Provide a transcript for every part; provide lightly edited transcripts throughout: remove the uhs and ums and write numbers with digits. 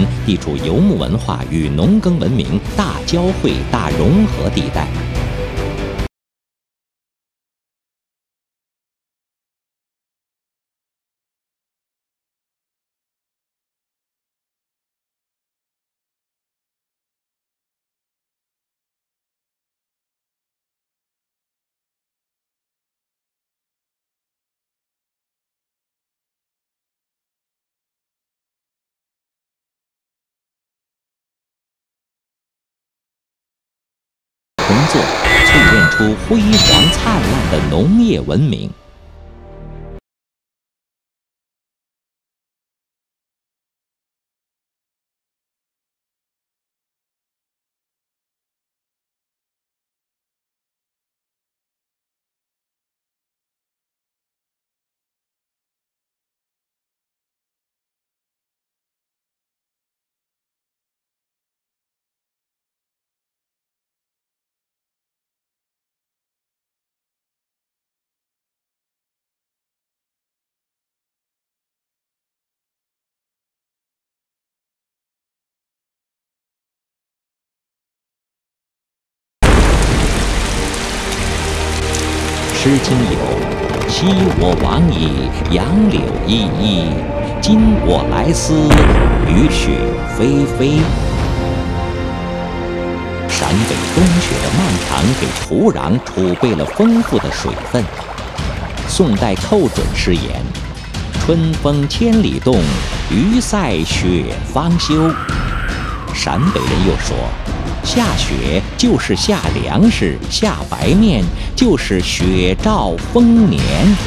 地处游牧文化与农耕文明大交汇、大融合地带。工作淬炼出辉煌灿烂的农业文明。诗经有：“昔我往矣，杨柳依依；今我来思，雨雪霏霏。”陕北冬雪的漫长给土壤储备了丰富的水分。宋代寇准诗言：“春风千里动，鱼塞雪方休。”陕北人又说：“下雪就是下粮食，下白面就是雪兆丰年。”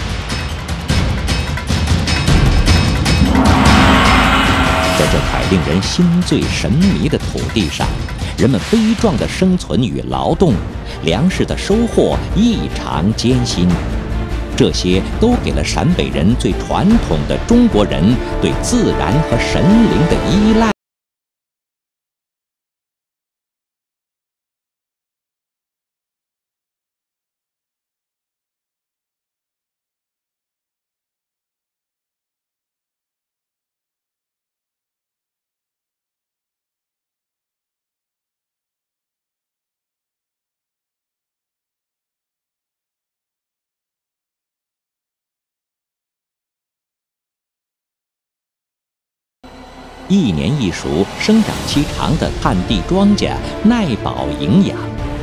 在这块令人心醉神迷的土地上，人们悲壮的生存与劳动，粮食的收获异常艰辛。这些都给了陕北人最传统的中国人对自然和神灵的依赖。一年一熟、生长期长的旱地庄稼耐保营养。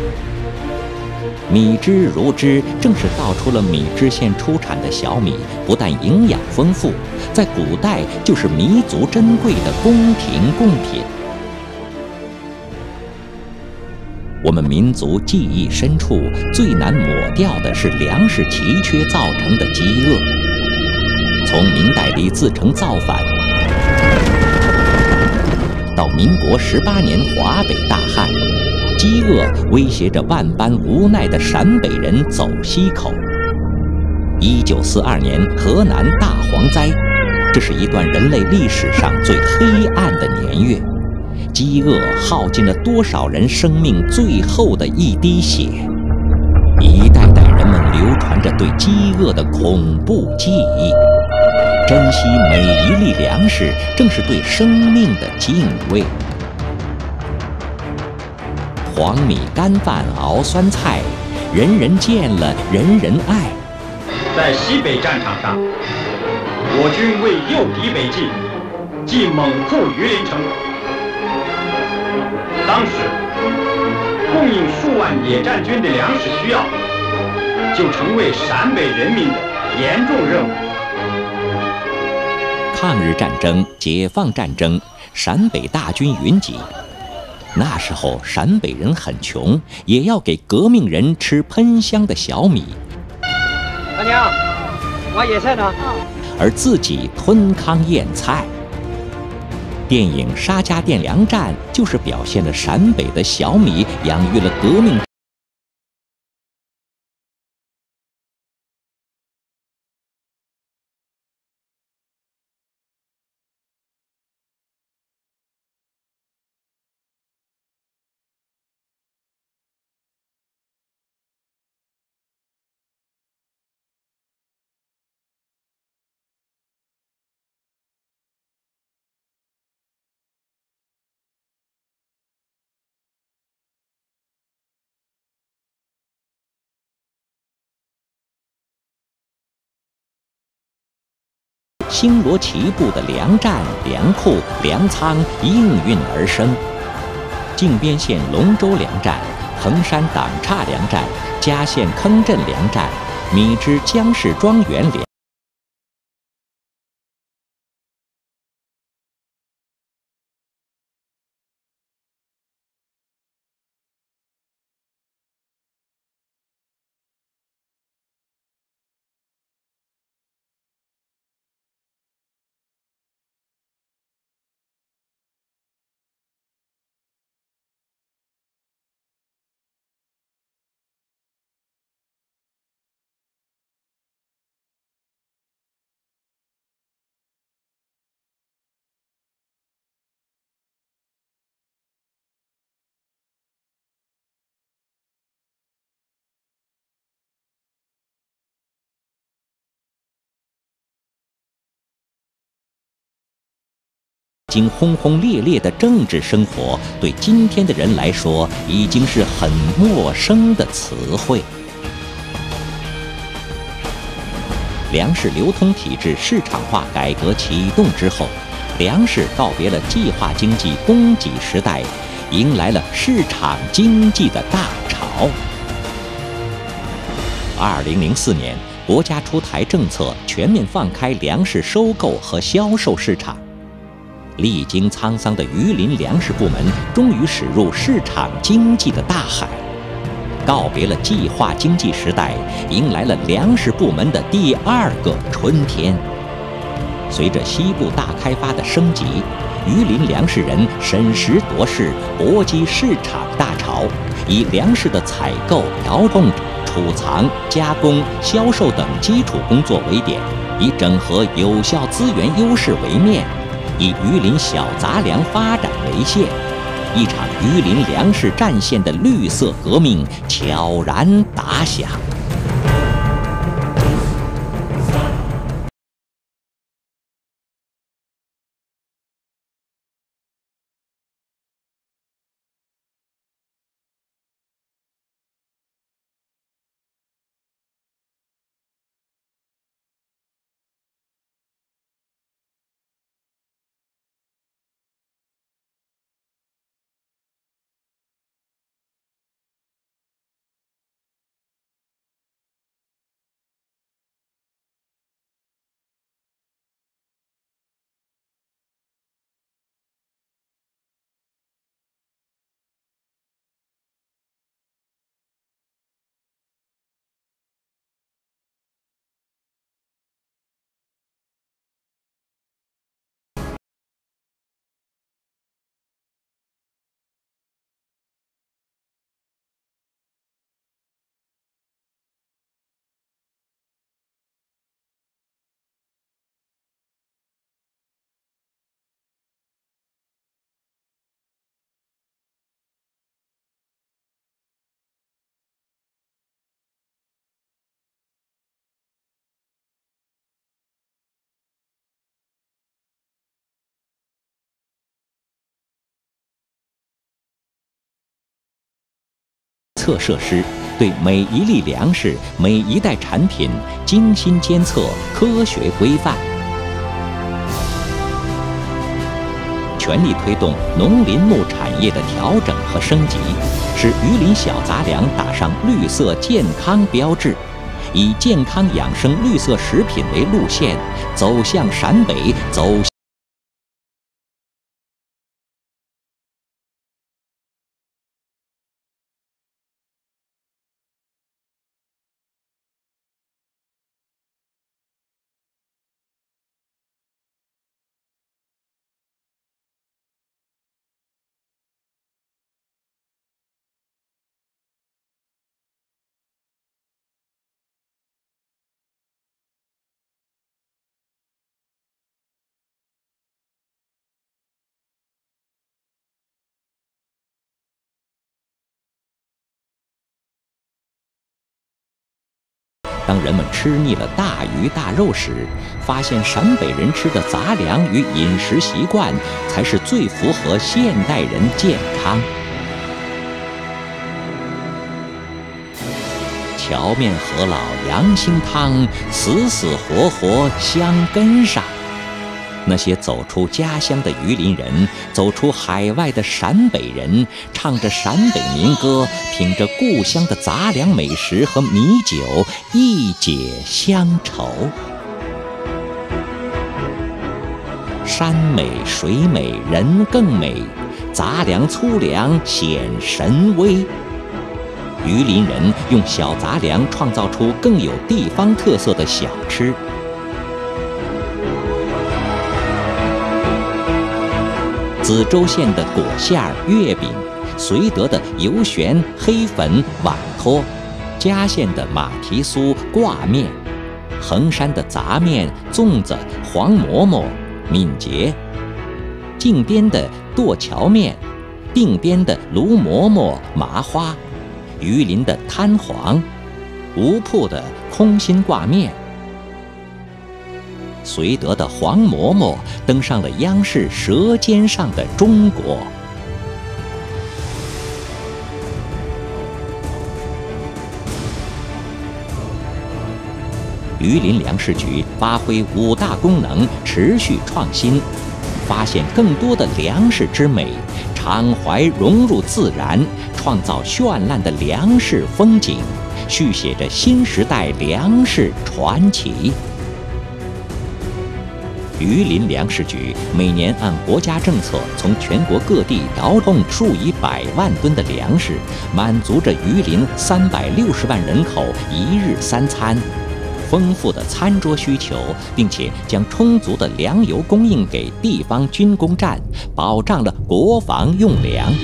米脂如脂正是道出了米脂县出产的小米不但营养丰富，在古代就是弥足珍贵的宫廷贡品。我们民族记忆深处最难抹掉的是粮食奇缺造成的饥饿。从明代李自成造反到民国18年华北大旱，饥饿威胁着万般无奈的陕北人走西口。1942年河南大蝗灾，这是一段人类历史上最黑暗的年月。饥饿耗尽了多少人生命最后的一滴血，一代代人们流传着对饥饿的恐怖记忆。珍惜每一粒粮食，正是对生命的敬畏。黄米干饭熬酸菜，人人见了人人爱。 在西北战场上，我军为诱敌为进，即猛赴榆林城。当时供应数万野战军的粮食需要，就成为陕北人民的严重任务。 抗日战争、解放战争，陕北大军云集。那时候陕北人很穷，也要给革命人吃喷香的小米。 大娘，挖野菜呢？ 而自己吞糠咽菜。电影《沙家店粮战》就是表现了陕北的小米养育了革命星罗棋布的粮站、粮库、粮仓应运而生。靖边县龙州粮站、衡山党岔粮站、嘉县坑镇粮站、米脂江氏庄园粮。经轰轰烈烈的政治生活，对今天的人来说，已经是很陌生的词汇。粮食流通体制市场化改革启动之后，粮食告别了计划经济供给时代，迎来了市场经济的大潮。2004年，国家出台政策，全面放开粮食收购和销售市场。历经沧桑的榆林粮食部门终于驶入市场经济的大海，告别了计划经济时代，迎来了粮食部门的第二个春天。随着西部大开发的升级，榆林粮食人审时度势，搏击市场大潮，以粮食的采购、调动、储藏、加工、销售等基础工作为点，以整合有效资源优势为面，以榆林小杂粮发展为线，一场榆林粮食战线的绿色革命悄然打响。测设施对每一粒粮食、每一袋产品精心监测、科学规范，全力推动农林牧产业的调整和升级，使榆林小杂粮打上绿色健康标志，以健康养生、绿色食品为路线，走向陕北，走向当人们吃腻了大鱼大肉时，发现陕北人吃的杂粮与饮食习惯才是最符合现代人健康。荞面饸饹羊心汤，死死活活镶根上。 那些走出家乡的榆林人，走出海外的陕北人，唱着陕北民歌，品着故乡的杂粮美食和米酒，一解乡愁。山美水美人更美，杂粮粗粮显神威。榆林人用小杂粮创造出更有地方特色的小吃。梓州县的果馅儿月饼，绥德的油旋黑粉碗托，嘉县的马蹄酥挂面，衡山的杂面粽子黄馍馍敏捷，靖边的剁荞面，定边的卢馍馍麻花，榆林的摊黄，吴铺的空心挂面。绥德的黄馍馍登上了央视《舌尖上的中国》。榆林粮食局发挥5大功能，持续创新，发现更多的粮食之美，常怀融入自然，创造绚烂的粮食风景，续写着新时代粮食传奇。榆林粮食局每年按国家政策，从全国各地调动数以百万吨的粮食，满足着榆林360万人口1日3餐丰富的餐桌需求，并且将充足的粮油供应给地方军工站，保障了国防用粮。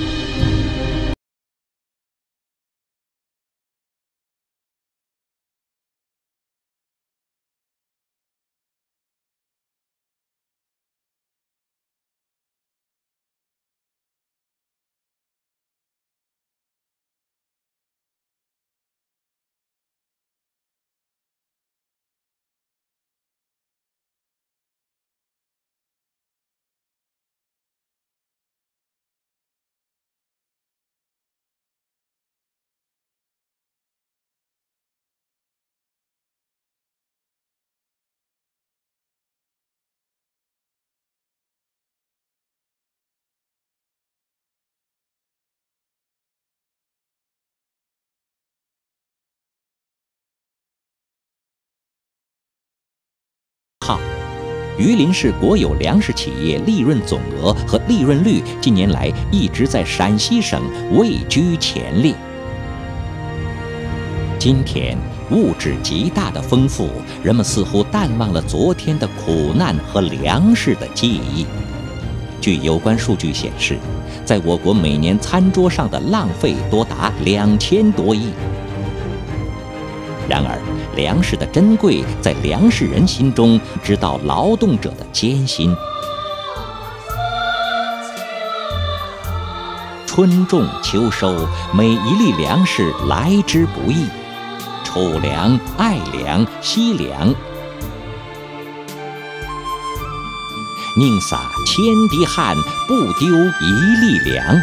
榆林市国有粮食企业利润总额和利润率近年来一直在陕西省位居前列。今天物质极大的丰富，人们似乎淡忘了昨天的苦难和粮食的记忆。据有关数据显示，在我国每年餐桌上的浪费多达2000多亿。然而，粮食的珍贵在粮食人心中，知道劳动者的艰辛。春种秋收，每一粒粮食来之不易。储粮、爱粮、惜粮，宁洒千滴汗，不丢一粒粮。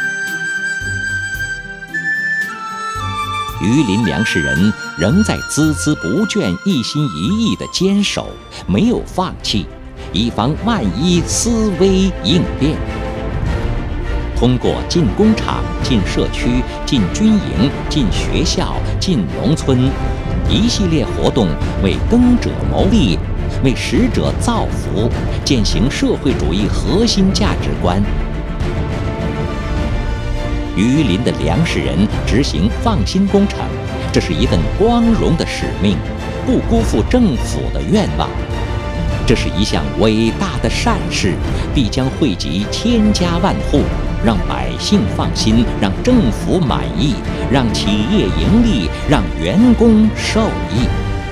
榆林粮食人仍在孜孜不倦、一心一意地坚守，没有放弃，以防万一，思危应变。通过进工厂、进社区、进军营、进学校、进农村，一系列活动为耕者谋利，为食者造福，践行社会主义核心价值观。榆林的粮食人执行放心工程，这是一份光荣的使命，不辜负政府的愿望。这是一项伟大的善事，必将惠及千家万户，让百姓放心，让政府满意，让企业盈利，让员工受益。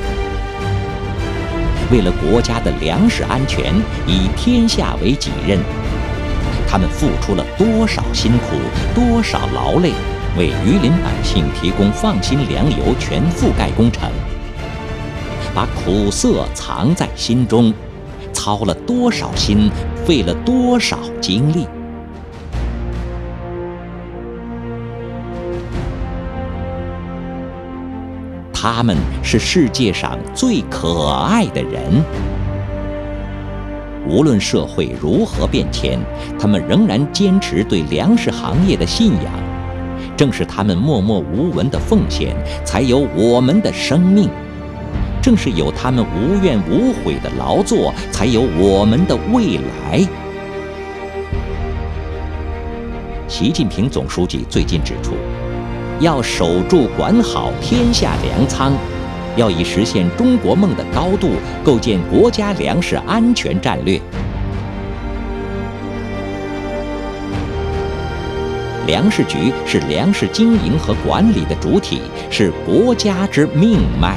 为了国家的粮食安全，以天下为己任，他们付出了多少辛苦，多少劳累，为榆林百姓提供放心粮油全覆盖工程，把苦涩藏在心中，操了多少心，费了多少精力。他们是世界上最可爱的人。 无论社会如何变迁，他们仍然坚持对粮食行业的信仰。正是他们默默无闻的奉献，才有我们的生命；正是有他们无怨无悔的劳作，才有我们的未来。习近平总书记最近指出，要守住管好天下粮仓，要以实现中国梦的高度，构建国家粮食安全战略。粮食局是粮食经营和管理的主体，是国家之命脉。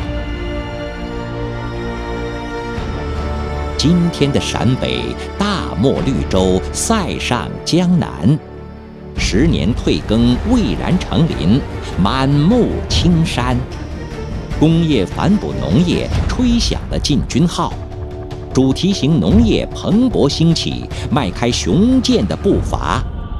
今天的陕北大漠绿洲，塞上江南，10年退耕蔚然成林，满目青山。工业反哺农业吹响了进军号，主题型农业蓬勃兴起，迈开雄健的步伐。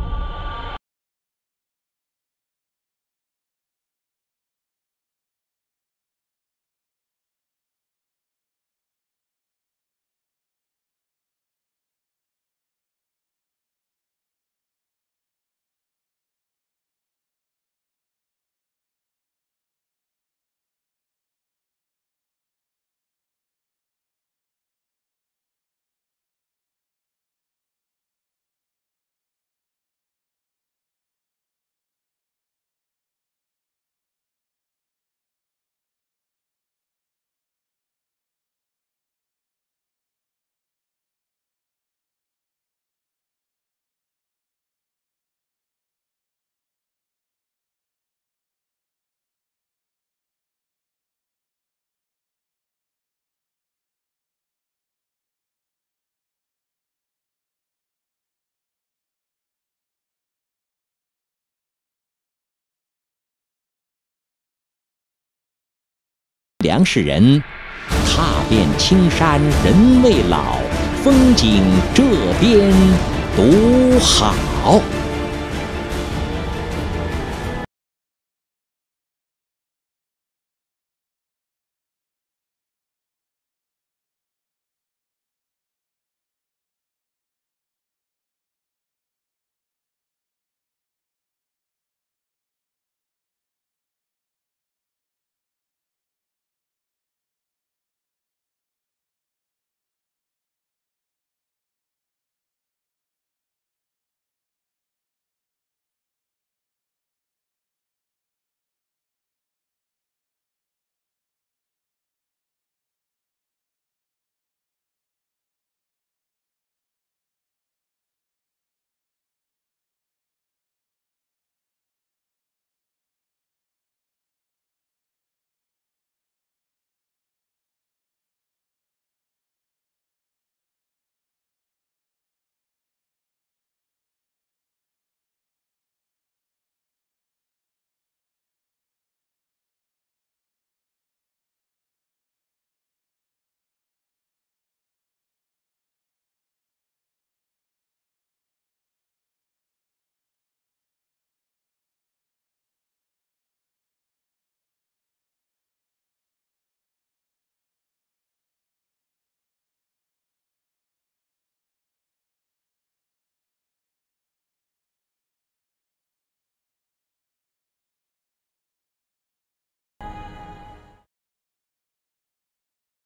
粮食人，踏遍青山人未老，风景这边独好。